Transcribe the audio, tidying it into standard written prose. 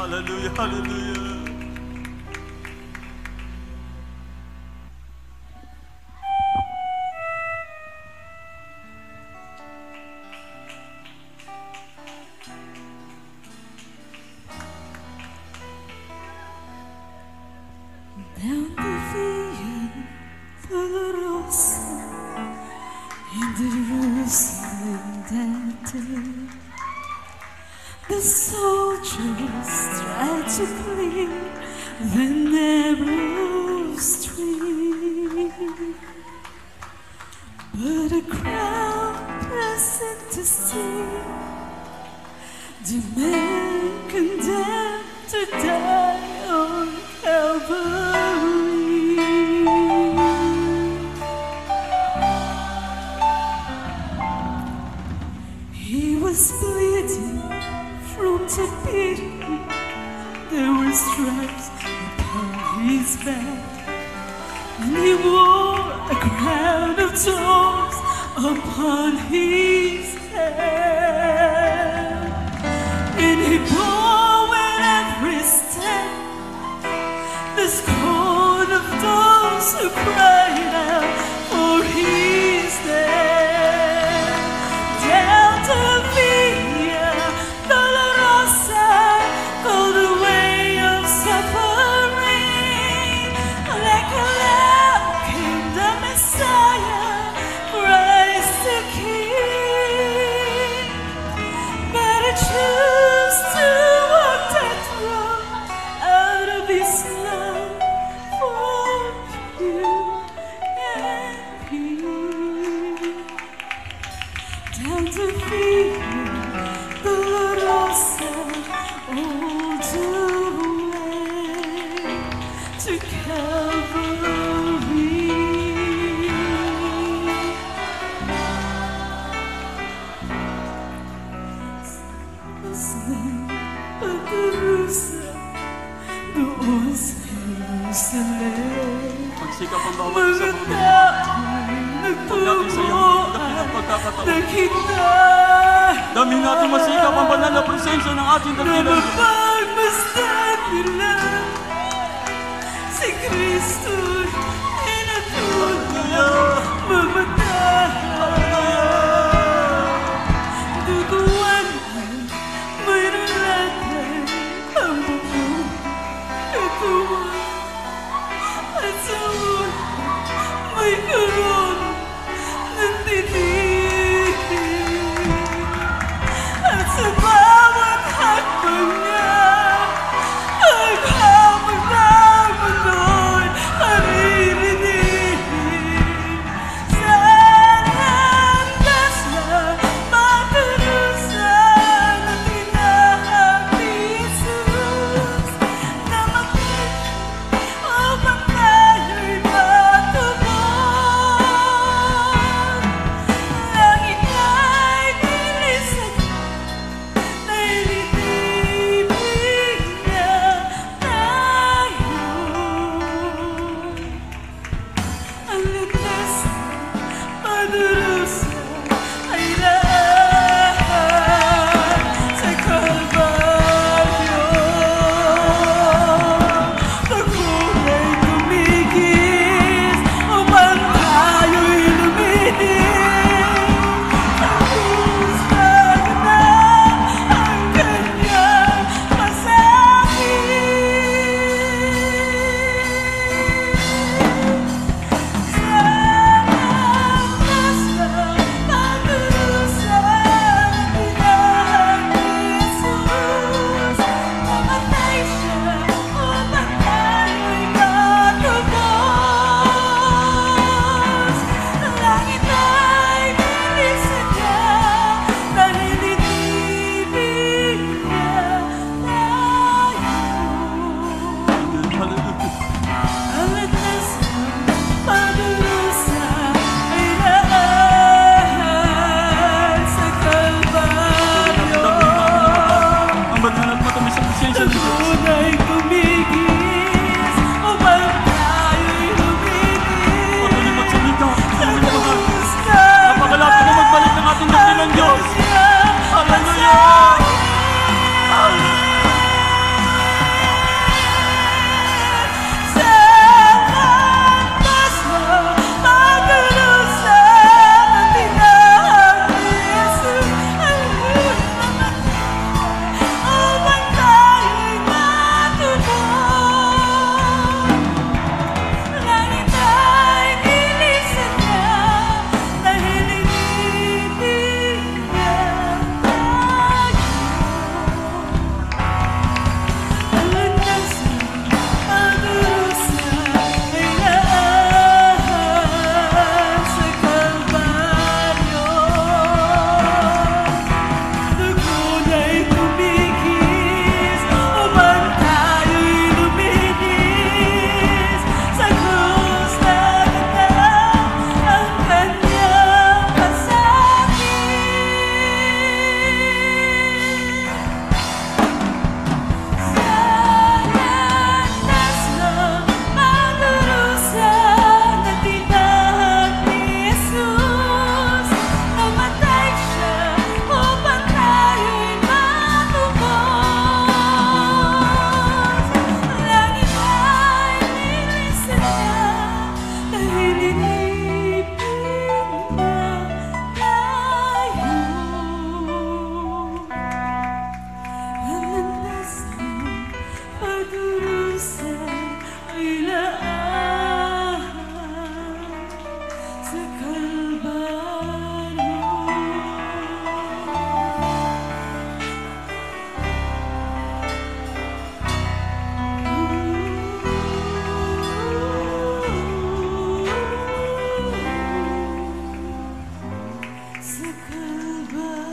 Hallelujah, hallelujah. Down the Via Dolorosa in Jerusalem that day, the soldiers tried to clear the narrow street, but a crowd pressing to see the man condemned to die on Calvary. He was bleeding from the beating. There were stripes upon his back, and he wore a crown of thorns upon his head. And he bore with every step the scorn of those who cried out for his death. Down the Via Dolorosa, called the way of suffering, like a lamb came the Messiah, Christ the King. But I choose to walk that road out of His love for you and me. Down to Via Dolorosa, all the way to Calvary. Magsikap ang bawat isa po. Huwag natin sayangin ang dakilang pagkakataon. Dami natin masikap ang banal na presensya ng ating dakilang. Mapagmasdan nila si Kristo'y inatulad mamatayan. Duguan mayroon natin ang buong katawan, at sa ulo may karoon ng dinig, at sa bawat hakbang niya ang hamon ng mundo'y maririnig. Sa sa kalba